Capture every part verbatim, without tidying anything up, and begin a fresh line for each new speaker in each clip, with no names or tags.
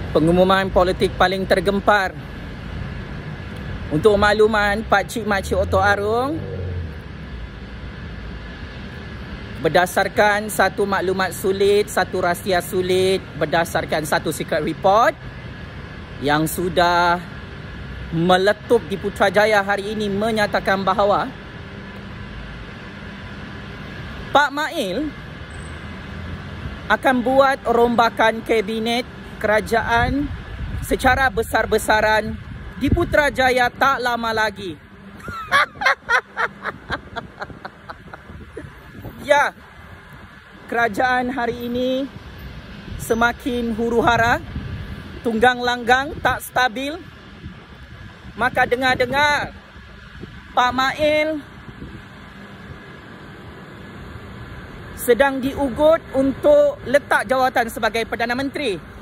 Pengumuman politik paling tergempar. Untuk makluman, pakcik makcik Oto Arung, berdasarkan satu maklumat sulit, satu rahsia sulit, berdasarkan satu secret report yang sudah meletup di Putrajaya hari ini, menyatakan bahawa Pak Mail akan buat rombakan kabinet kerajaan secara besar-besaran di Putrajaya tak lama lagi. Ya, kerajaan hari ini semakin huru-hara, tunggang langgang, tak stabil. Maka dengar-dengar Pak Mail sedang diugut untuk letak jawatan sebagai Perdana Menteri.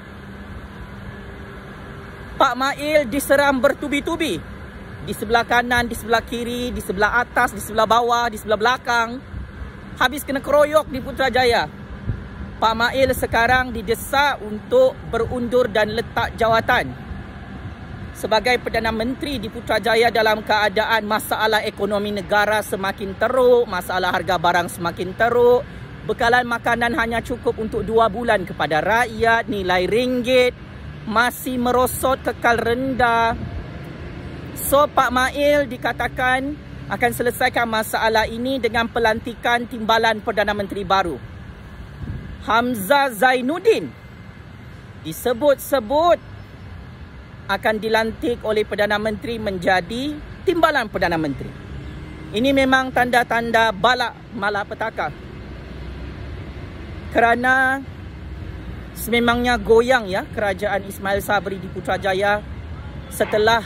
Pak Mail diseram bertubi-tubi. Di sebelah kanan, di sebelah kiri, di sebelah atas, di sebelah bawah, di sebelah belakang. Habis kena keroyok di Putrajaya. Pak Mail sekarang didesak untuk berundur dan letak jawatan sebagai Perdana Menteri di Putrajaya dalam keadaan masalah ekonomi negara semakin teruk, masalah harga barang semakin teruk, bekalan makanan hanya cukup untuk dua bulan kepada rakyat, nilai ringgit masih merosot kekal rendah. So, Pak Mail dikatakan akan selesaikan masalah ini dengan pelantikan timbalan Perdana Menteri baru. Hamzah Zainuddin disebut-sebut akan dilantik oleh Perdana Menteri menjadi timbalan Perdana Menteri. Ini memang tanda-tanda balak malapetaka. Kerana sememangnya goyang ya kerajaan Ismail Sabri di Putrajaya setelah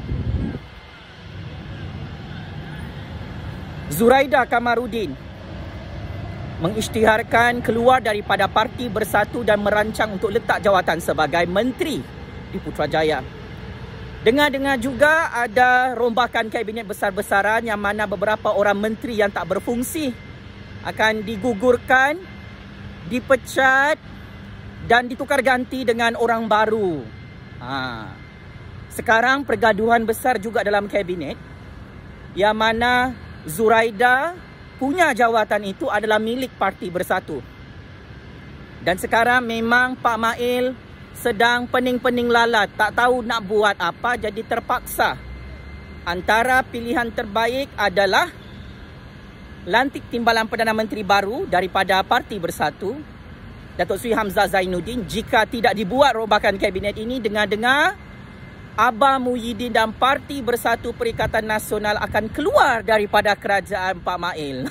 Zuraida Kamarudin mengisytiharkan keluar daripada Parti Bersatu dan merancang untuk letak jawatan sebagai menteri di Putrajaya. Dengar-dengar juga ada rombakan kabinet besar-besaran yang mana beberapa orang menteri yang tak berfungsi akan digugurkan, dipecat dan ditukar ganti dengan orang baru. Ha. Sekarang pergaduhan besar juga dalam kabinet yang mana Zuraida punya jawatan itu adalah milik Parti Bersatu. Dan sekarang memang Pak Mail sedang pening-pening lalat, tak tahu nak buat apa, jadi terpaksa. Antara pilihan terbaik adalah lantik timbalan Perdana Menteri baru daripada Parti Bersatu, Datuk Seri Hamzah Zainuddin. Jika tidak dibuat rombakan kabinet ini, dengar-dengar Abah Muhyiddin dan Parti Bersatu Perikatan Nasional akan keluar daripada kerajaan Pak Mail.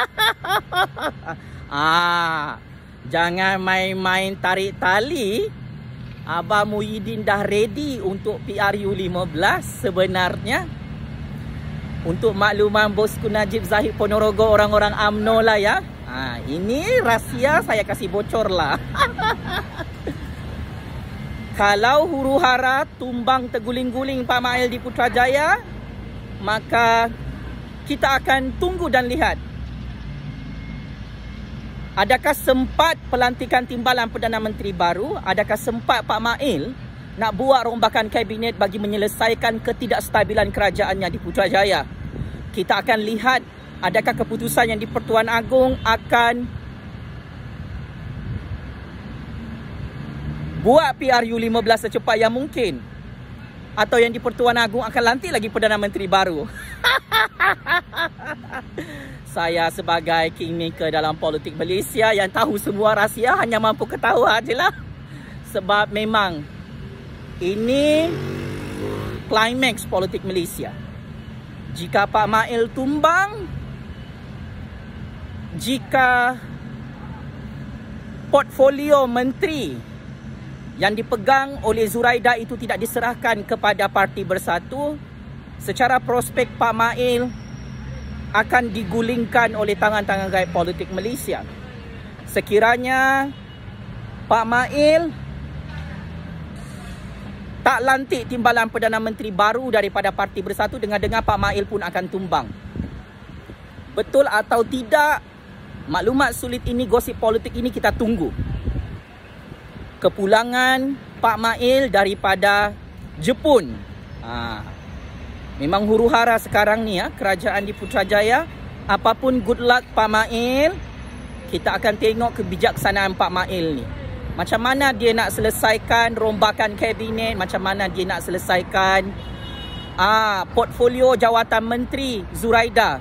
ah, jangan main-main tarik tali. Abah Muhyiddin dah ready untuk P R U lima belas sebenarnya. Untuk makluman bosku Najib Zahid Ponorogo, orang-orang U M N O lah ya. Ha, ini rahsia saya kasih bocor lah. Kalau huru-hara tumbang terguling-guling Pak Mail di Putrajaya, maka kita akan tunggu dan lihat. Adakah sempat pelantikan timbalan Perdana Menteri baru? Adakah sempat Pak Mail nak buat rombakan kabinet bagi menyelesaikan ketidakstabilan kerajaannya di Putrajaya? Kita akan lihat adakah keputusan yang di Pertuan Agong akan buat P R U lima belas secepat yang mungkin, atau yang di Pertuan Agong akan lantik lagi Perdana Menteri baru. Saya sebagai kingmaker dalam politik Malaysia yang tahu semua rahsia hanya mampu ketawa je lah. Sebab memang ini climax politik Malaysia. Jika Pak Mail tumbang, jika portfolio menteri yang dipegang oleh Zuraida itu tidak diserahkan kepada Parti Bersatu, secara prospek Pak Mail akan digulingkan oleh tangan-tangan gaib politik Malaysia. Sekiranya Pak Mail tak lantik timbalan Perdana Menteri baru daripada Parti Bersatu, dengar-dengar Pak Mail pun akan tumbang. Betul atau tidak, maklumat sulit ini, gosip politik ini kita tunggu. Kepulangan Pak Mail daripada Jepun. Ha. Memang huru-hara sekarang ni ya, kerajaan di Putrajaya. Apapun good luck Pak Mail, kita akan tengok kebijaksanaan Pak Mail ni. Macam mana dia nak selesaikan rombakan kabinet, macam mana dia nak selesaikan ah portfolio jawatan Menteri Zuraida,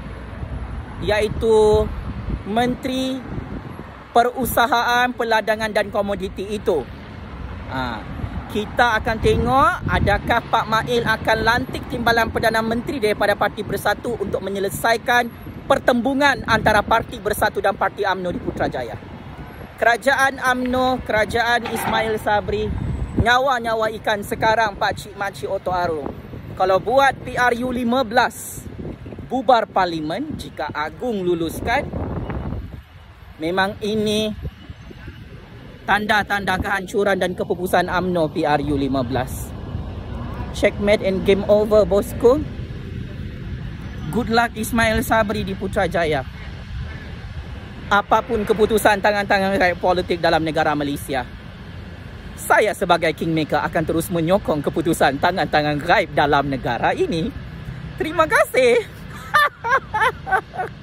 iaitu Menteri Perusahaan, Perdagangan dan Komoditi itu. Ah, kita akan tengok adakah Pak Mail akan lantik timbalan Perdana Menteri daripada Parti Bersatu untuk menyelesaikan pertembungan antara Parti Bersatu dan Parti UMNO di Putrajaya. Kerajaan UMNO, kerajaan Ismail Sabri, nyawa-nyawa ikan sekarang Pakcik Makcik Oto Arlo. Kalau buat P R U lima belas, bubar parlimen jika Agung luluskan, memang ini tanda-tanda kehancuran dan kepupusan UMNO P R U lima belas. Checkmate and game over, bosku. Good luck Ismail Sabri di Putrajaya. Apapun keputusan tangan-tangan rakyat politik dalam negara Malaysia, saya sebagai Kingmaker akan terus menyokong keputusan tangan-tangan gaib dalam negara ini. Terima kasih.